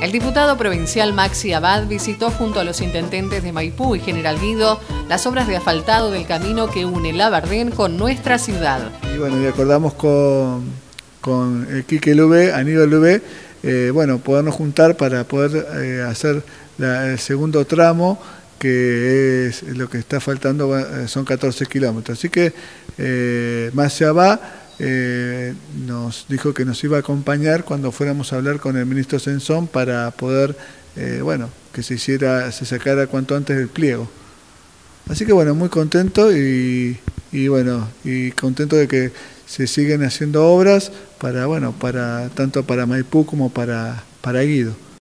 El diputado provincial Maxi Abad visitó junto a los intendentes de Maipú y General Guido las obras de asfaltado del camino que une Labardén con nuestra ciudad. Y bueno, y acordamos con Quique Lubé, Aníbal Lubé, bueno, podernos juntar para poder hacer el segundo tramo, que es lo que está faltando, son 14 kilómetros. Así que Maxi Abad nos dijo que nos iba a acompañar cuando fuéramos a hablar con el ministro Sensón para poder, bueno, que se sacara cuanto antes el pliego. Así que bueno, muy contento y contento de que se siguen haciendo obras para, bueno, tanto para Maipú como para Guido.